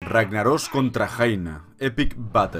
Ragnaros contra Jaina. Epic Battle.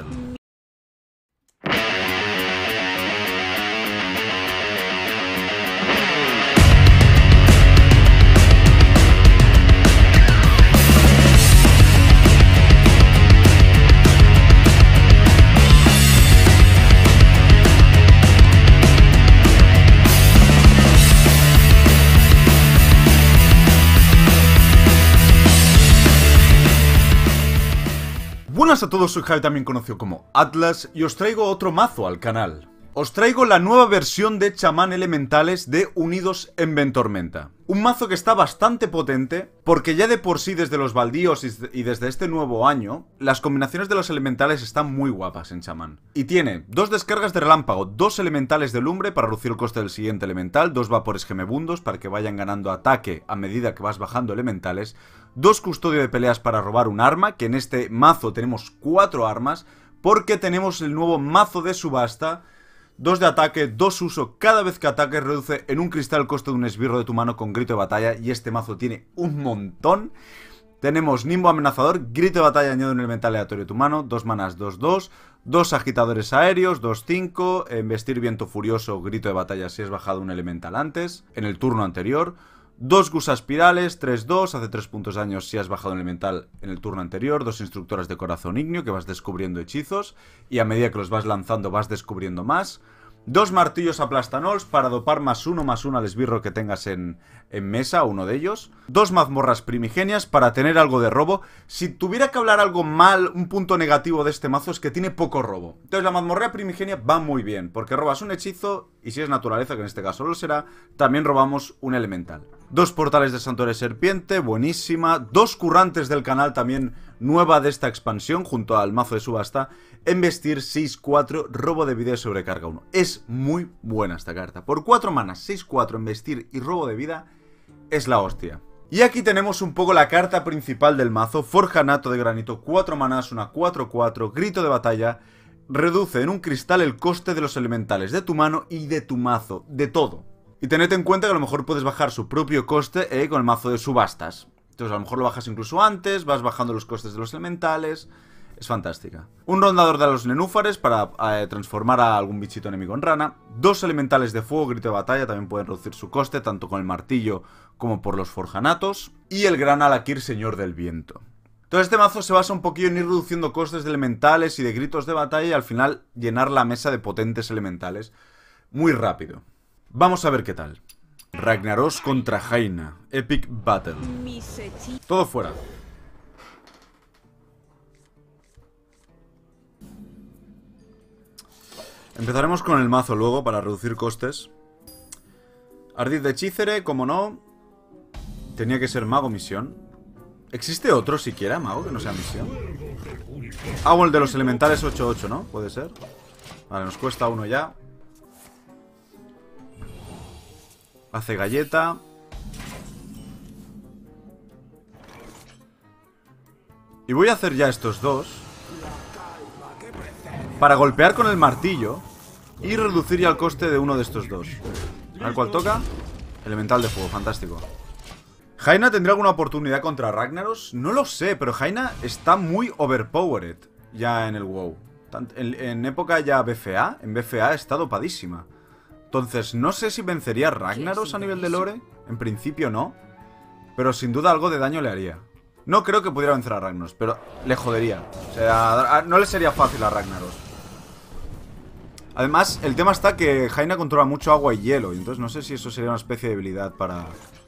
Buenas a todos, soy Javi, también conocido como Atlas, y os traigo otro mazo al canal. Os traigo la nueva versión de chamán elementales de Unidos en Ventormenta. Un mazo que está bastante potente, porque ya de por sí desde los baldíos y desde este nuevo año, las combinaciones de los elementales están muy guapas en chamán. Y tiene 2 descargas de relámpago, 2 elementales de lumbre para reducir el coste del siguiente elemental, 2 vapores gemebundos para que vayan ganando ataque a medida que vas bajando elementales, 2 custodio de peleas para robar un arma, que en este mazo tenemos 4 armas, porque tenemos el nuevo mazo de subasta. 2 de ataque, 2 uso, cada vez que ataque reduce en un cristal el coste de un esbirro de tu mano con grito de batalla, y este mazo tiene un montón. Tenemos Nimbo amenazador, grito de batalla añade un elemental aleatorio de tu mano, 2 manas, 2-2, 2 agitadores aéreos, 2-5, embestir viento furioso, grito de batalla si has bajado un elemental antes, en el turno anterior. 2 gusas espirales, 3-2, hace 3 puntos de daño si has bajado un elemental en el turno anterior. 2 instructoras de corazón ignio que vas descubriendo hechizos y a medida que los vas lanzando vas descubriendo más. 2 martillos aplastanols para dopar +1/+1 al esbirro que tengas en mesa, uno de ellos. 2 mazmorras primigenias para tener algo de robo. Si tuviera que hablar algo mal, un punto negativo de este mazo es que tiene poco robo. Entonces la mazmorra primigenia va muy bien, porque robas un hechizo y si es naturaleza, que en este caso lo será, también robamos un elemental. 2 portales de santuario de serpiente, buenísima. 2 currantes del canal, también nueva de esta expansión, junto al mazo de subasta. Embestir 6-4, robo de vida y sobrecarga 1. Es muy buena esta carta. Por 4 manas, 6-4, embestir y robo de vida es la hostia. Y aquí tenemos un poco la carta principal del mazo. Forja nato de granito, 4 manas, una 4-4, grito de batalla. Reduce en un cristal el coste de los elementales de tu mano y de tu mazo, de todo. Y tened en cuenta que a lo mejor puedes bajar su propio coste con el mazo de subastas. Entonces a lo mejor lo bajas incluso antes, vas bajando los costes de los elementales. Es fantástica. Un rondador de los nenúfares para transformar a algún bichito enemigo en rana. 2 elementales de fuego, grito de batalla, también pueden reducir su coste, tanto con el martillo como por los forjanatos. Y el gran Alakir, señor del viento. Entonces este mazo se basa un poquillo en ir reduciendo costes de elementales y de gritos de batalla y al final llenar la mesa de potentes elementales muy rápido. Vamos a ver qué tal. Ragnaros contra Jaina. Epic Battle. Todo fuera. Empezaremos con el mazo luego para reducir costes. Ardid de Hechicere, como no. Tenía que ser mago misión. ¿Existe otro siquiera mago que no sea misión? Ah, o el de los elementales 8-8, ¿no? Puede ser. Vale, nos cuesta uno ya. Hace galleta. Y voy a hacer ya estos 2 para golpear con el martillo y reducir ya el coste de uno de estos 2. A ver cuál toca. Elemental de fuego, fantástico. ¿Jaina tendrá alguna oportunidad contra Ragnaros? No lo sé, pero Jaina está muy overpowered ya en el WoW. En época ya BFA, en BFA está dopadísima. Entonces, no sé si vencería a Ragnaros a nivel de lore. En principio no. Pero sin duda algo de daño le haría. No creo que pudiera vencer a Ragnaros, pero le jodería. O sea, no le sería fácil a Ragnaros. Además, el tema está que Jaina controla mucho agua y hielo. Y entonces no sé si eso sería una especie de debilidad para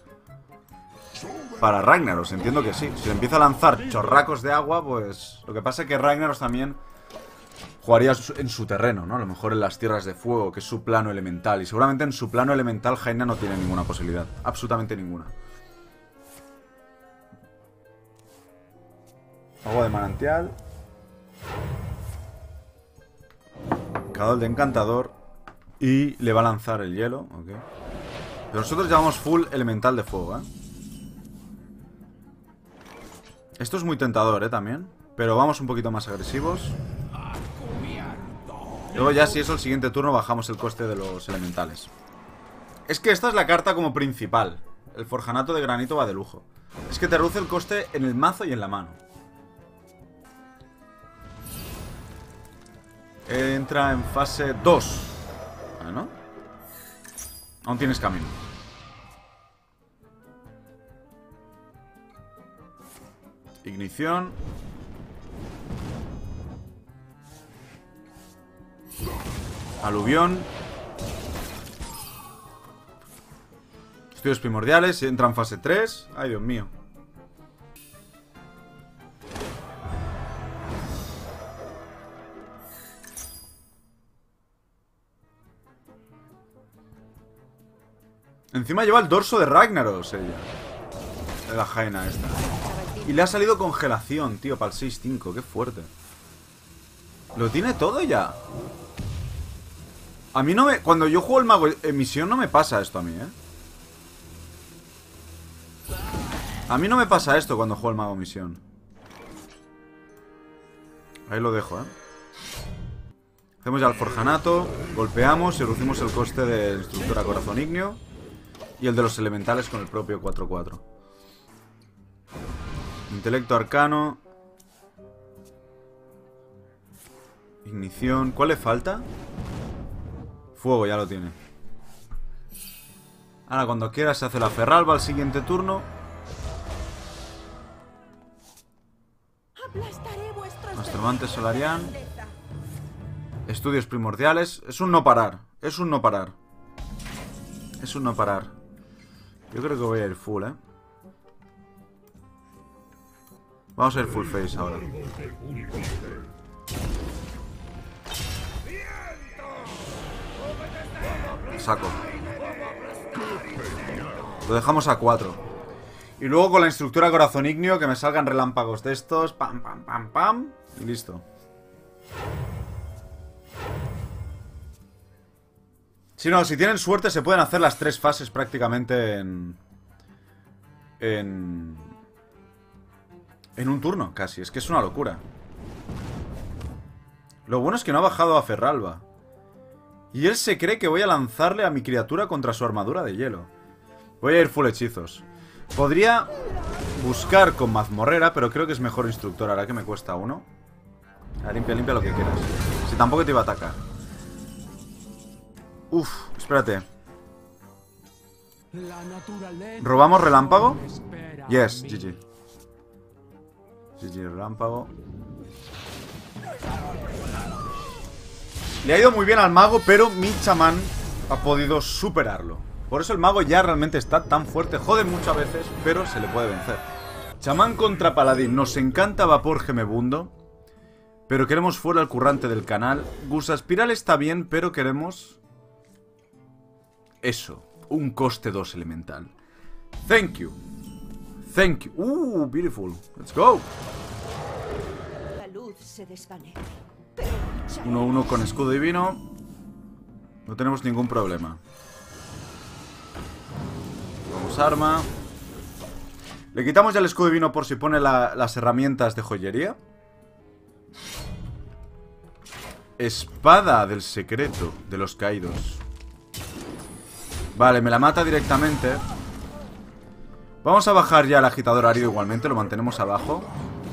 Ragnaros. Entiendo que sí. Si le empieza a lanzar chorracos de agua, pues... Lo que pasa es que Ragnaros también jugaría en su terreno, ¿no? A lo mejor en las tierras de fuego, que es su plano elemental. Y seguramente en su plano elemental Jaina no tiene ninguna posibilidad. Absolutamente ninguna. Agua de manantial. Cadol de encantador. Y le va a lanzar el hielo, ok. Pero nosotros llevamos full elemental de fuego, ¿eh? Esto es muy tentador, también. Pero vamos un poquito más agresivos. Luego ya si eso el siguiente turno bajamos el coste de los elementales. Es que esta es la carta como principal. El forjanato de granito va de lujo. Es que te reduce el coste en el mazo y en la mano. Entra en fase 2. Bueno. Aún tienes camino. Ignición. Aluvión. Estudios primordiales. Entra en fase 3. Ay, Dios mío. Encima lleva el dorso de Ragnaros ella. De la Jaina esta. Y le ha salido congelación, tío, para el 6-5. Qué fuerte. Lo tiene todo ya. A mí no me... Cuando yo juego el mago en misión no me pasa esto a mí, A mí no me pasa esto cuando juego el mago en misión. Ahí lo dejo, Hacemos ya el forjanato. Golpeamos y reducimos el coste de instructora corazón ígneo. Y el de los elementales con el propio 4-4. Intelecto arcano. Ignición. ¿Cuál le falta? Fuego, ya lo tiene. Ahora cuando quiera se hace la ferralba al siguiente turno. Mastromante Solarian. Estudios primordiales. Es un no parar. Es un no parar. Es un no parar. Yo creo que voy a ir full, Vamos a ir full face ahora. Saco. Lo dejamos a 4. Y luego con la instructora corazón igneo que me salgan relámpagos de estos. Pam, pam, pam, pam. Y listo. Si no, si tienen suerte se pueden hacer las 3 fases prácticamente en un turno, casi. Es que es una locura. Lo bueno es que no ha bajado a Ferralba. Y él se cree que voy a lanzarle a mi criatura contra su armadura de hielo. Voy a ir full hechizos. Podría buscar con mazmorrera, pero creo que es mejor instructor. Ahora que me cuesta 1. Limpia, limpia lo que quieras. Si tampoco te iba a atacar. Uf, espérate. ¿Robamos relámpago? Yes, GG. GG, relámpago. Le ha ido muy bien al mago, pero mi chamán ha podido superarlo. Por eso el mago ya realmente está tan fuerte. Jode mucho a veces, pero se le puede vencer. Chamán contra paladín. Nos encanta vapor gemebundo, pero queremos fuera el currante del canal. Gusa espiral está bien, pero queremos... eso, un coste 2 elemental. Thank you. Thank you. Beautiful. Let's go. La luz se desvanece. 1-1 con escudo divino. No tenemos ningún problema. Vamos arma. Le quitamos ya el escudo divino por si pone las herramientas de joyería. Espada del secreto de los caídos. Vale, me la mata directamente. Vamos a bajar ya el agitador árido igualmente. Lo mantenemos abajo.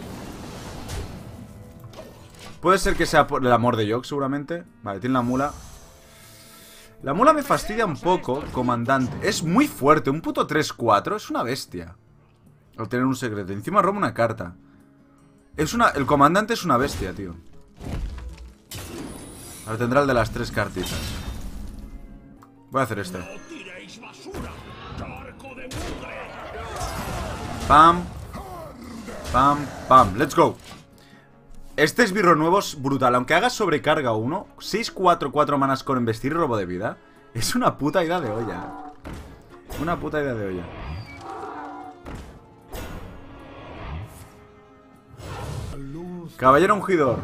Puede ser que sea por el amor de Yok, seguramente. Vale, tiene la mula. La mula me fastidia un poco, comandante. Es muy fuerte, un puto 3-4. Es una bestia. Al tener un secreto. Encima roba una carta. El comandante es una bestia, tío. Ahora tendrá el de las 3 cartitas. Voy a hacer este. Pam. Pam, pam. Let's go. Este esbirro nuevo es brutal. Aunque haga sobrecarga 1, 6-4-4 manas con embestir y robo de vida. Es una puta idea de olla. Una puta idea de olla. Caballero ungidor.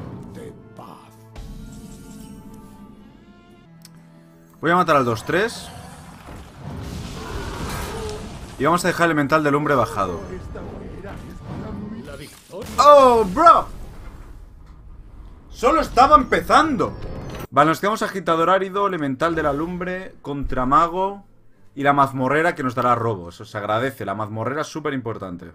Voy a matar al 2-3. Y vamos a dejar el elemental del lumbre bajado. ¡Oh, bro! Solo estaba empezando. Vale, nos quedamos agitador árido, elemental de la lumbre, contramago y la mazmorrera que nos dará robo. Eso se agradece, la mazmorrera es súper importante.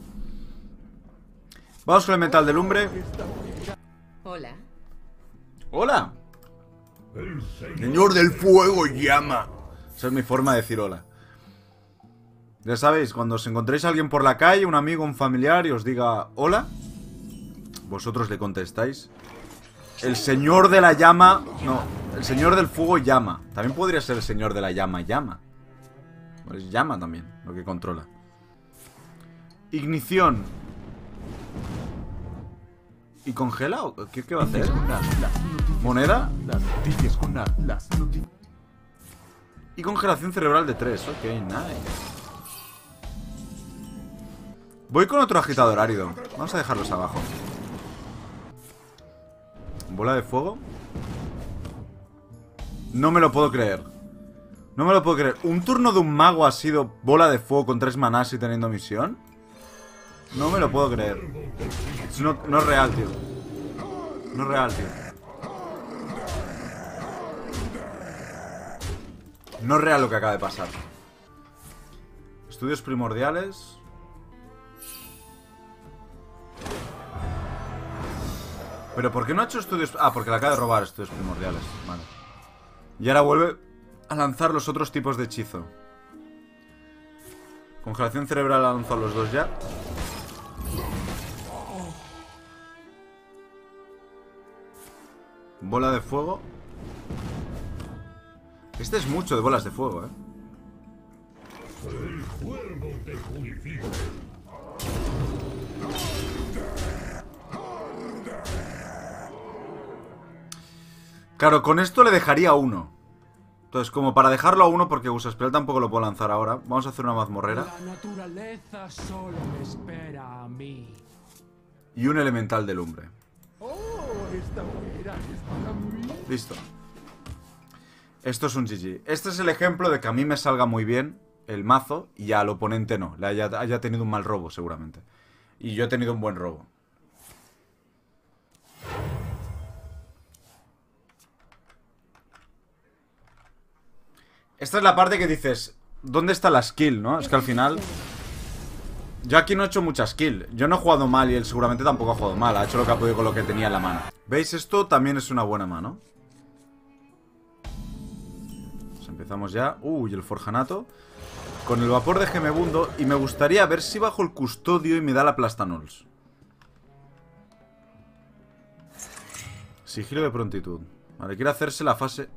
Vamos con el elemental de lumbre. Hola. ¡Hola! Señor del fuego llama. Esa es mi forma de decir hola. Ya sabéis, cuando os encontréis a alguien por la calle, un amigo, un familiar, y os diga hola, vosotros le contestáis: el señor de la llama... No, el señor del fuego llama. También podría ser el señor de la llama, llama. Pues llama también, lo que controla. Ignición. ¿Y congela? ¿Qué va a hacer? ¿Moneda? Y congelación cerebral de 3. Ok, nice. Voy con otro agitador árido. Vamos a dejarlos abajo. Bola de fuego. No me lo puedo creer. No me lo puedo creer. ¿Un turno de un mago ha sido bola de fuego con 3 manás y teniendo misión? No me lo puedo creer. No es real, tío. No es real, tío. No es real lo que acaba de pasar. Estudios primordiales. ¿Pero por qué no ha hecho estudios? Ah, porque le acaba de robar estudios primordiales. Vale. Y ahora vuelve a lanzar los otros tipos de hechizo. Congelación cerebral ha lanzado los dos ya. Bola de fuego. Este es mucho de bolas de fuego, El fuego te purifica. Claro, con esto le dejaría uno. Entonces, como para dejarlo a uno, porque Usaspell tampoco lo puedo lanzar ahora, vamos a hacer una mazmorrera. La naturaleza solo me espera a mí. Y un elemental de lumbre. Oh, esta hoguera es para mí. Listo. Esto es un GG. Este es el ejemplo de que a mí me salga muy bien el mazo y al oponente no. Le haya tenido un mal robo, seguramente. Y yo he tenido un buen robo. Esta es la parte que dices, ¿dónde está la skill, no? Es que al final... Yo aquí no he hecho mucha skill. Yo no he jugado mal y él seguramente tampoco ha jugado mal. Ha hecho lo que ha podido con lo que tenía en la mano. ¿Veis? Esto también es una buena mano. Pues empezamos ya. Uy, el forjanato. Con el vapor de Gemebundo. Y me gustaría ver si bajo el custodio y me da la Plastanols. Sigilo de prontitud. Vale, quiere hacerse la fase...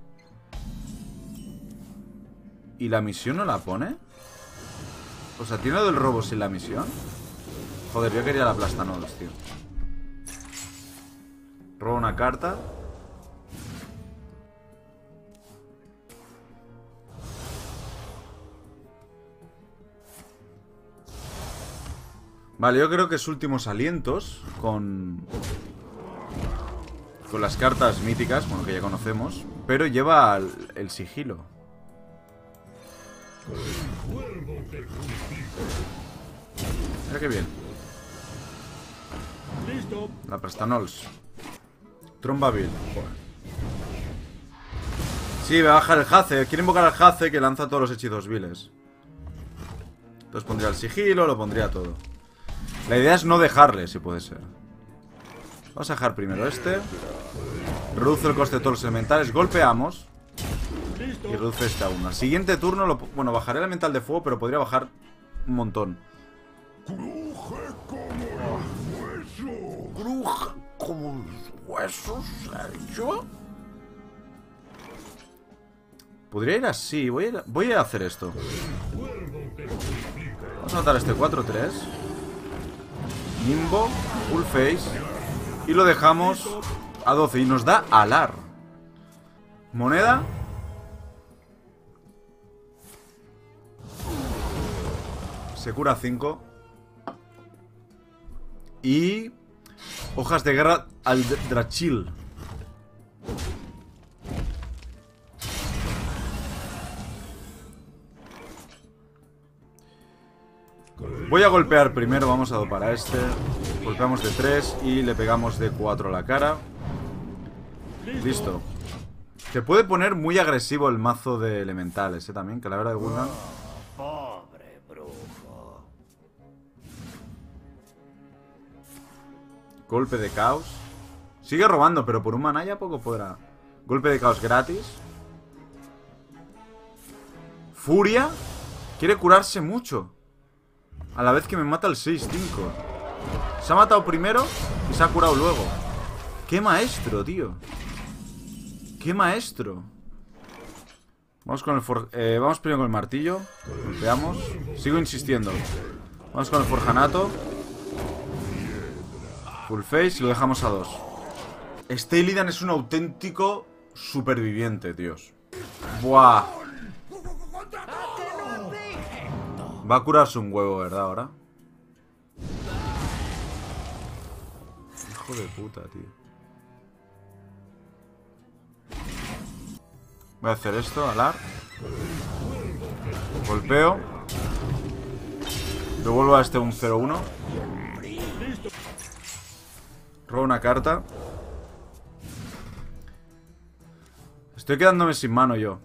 ¿Y la misión no la pone? O sea, ¿tiene lo del robo sin la misión? Joder, yo quería la Plastanols, tío. Robo una carta. Vale, yo creo que es últimos alientos con las cartas míticas, bueno, que ya conocemos. Pero lleva el sigilo. Mira qué bien. Listo. La Plastanols. Trombaville. Sí, va a bajar el Hace. Quiere invocar al Hace que lanza todos los hechizos viles. Entonces pondría el sigilo, lo pondría todo. La idea es no dejarle, si puede ser. Vamos a dejar primero este. Reduce el coste de todos los elementales. Golpeamos. Y reduce este a 1. Al siguiente turno, bueno, bajaré el elemental de fuego, pero podría bajar un montón. Cruje como los huesos. Bruja como huesos, ¿yo? Podría ir así. Voy a hacer esto. Vamos a matar a este 4-3. Nimbo, full face. Y lo dejamos a 12. Y nos da alar. Moneda. Se cura 5. Y... hojas de guerra al Drachil. Voy a golpear primero, vamos a dopar a este. Golpeamos de 3 y le pegamos de 4 a la cara. Listo. Se puede poner muy agresivo el mazo de elementales, también, que la verdad de Gundam. Pobre brujo. Golpe de caos. Sigue robando, pero por un maná ya poco podrá. Golpe de caos gratis. Furia. Quiere curarse mucho. A la vez que me mata el 6-5. Se ha matado primero y se ha curado luego. ¡Qué maestro, tío! ¡Qué maestro! Vamos con el vamos primero con el martillo. Golpeamos. Sigo insistiendo. Vamos con el forjanato. Full face y lo dejamos a 2. Este Illidan es un auténtico superviviente, tíos. Buah. Va a curarse un huevo, ¿verdad? Ahora. Hijo de puta, tío. Voy a hacer esto, alar. Golpeo. Devuelvo a este un 0-1. Robo una carta. Estoy quedándome sin mano yo.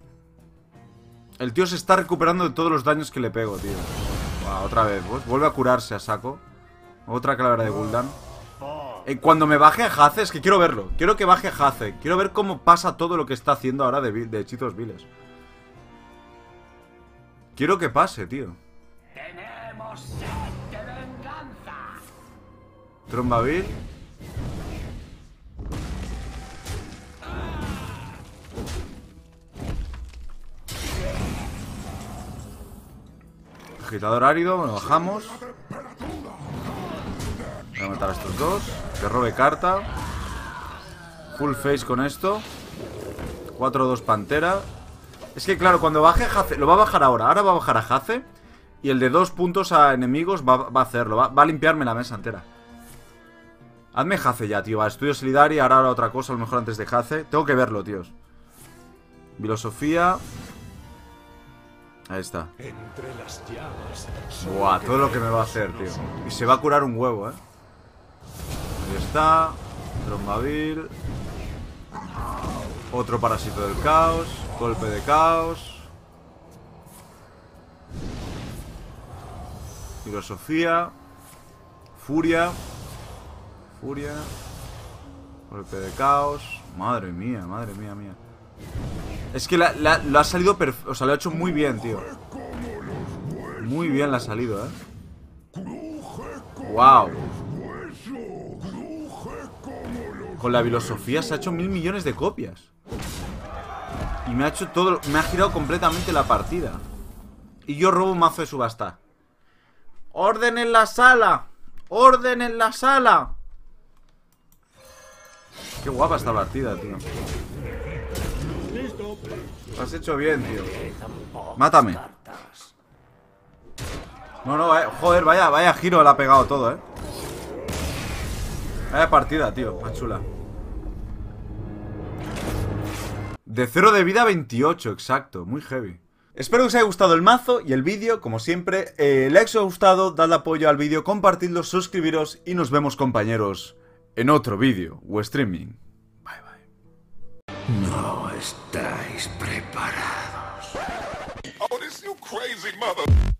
El tío se está recuperando de todos los daños que le pego, tío. Buah, otra vez. Vuelve a curarse a saco. Otra calavera de Gul'dan. Cuando me baje a Haze, es que quiero verlo. Quiero que baje a Haze. Quiero ver cómo pasa todo lo que está haciendo ahora de hechizos viles. Quiero que pase, tío. Tenemos sed de venganza. Trombavil. Agitador árido, lo bajamos. Voy a matar a estos dos. Que robe carta. Full face con esto. 4-2 pantera. Es que claro, cuando baje Haze, lo va a bajar ahora. Ahora va a bajar a Haze. Y el de 2 puntos a enemigos va a hacerlo. Va a limpiarme la mesa entera. Hazme Haze ya, tío. Estudio Solidari. Ahora otra cosa, a lo mejor antes de Haze. Tengo que verlo, tíos. Filosofía. Ahí está. Entre las llamas. Buah, todo lo que me va a hacer, tío. Y se va a curar un huevo, Ahí está. Trombavil. Otro parásito del caos. Golpe de caos. Filosofía. Furia. Furia. Golpe de caos. Madre mía mía. Es que lo ha salido perfecto. O sea, lo ha hecho muy bien, tío. Muy bien le ha salido, Wow. Con la filosofía se ha hecho 1000 millones de copias. Y me ha hecho todo. Me ha girado completamente la partida. Y yo robo un mazo de subasta. ¡Orden en la sala! ¡Orden en la sala! Qué guapa esta partida, tío. Lo has hecho bien, tío. Mátame. No, joder, vaya giro le ha pegado todo, Vaya partida, tío, más chula. De 0 de vida a 28, exacto, muy heavy. Espero que os haya gustado el mazo y el vídeo, como siempre. Like si os ha gustado, dadle apoyo al vídeo, compartidlo, suscribiros y nos vemos, compañeros, en otro vídeo o streaming. Bye, bye. No estáis preparados. Oh, this you crazy mother.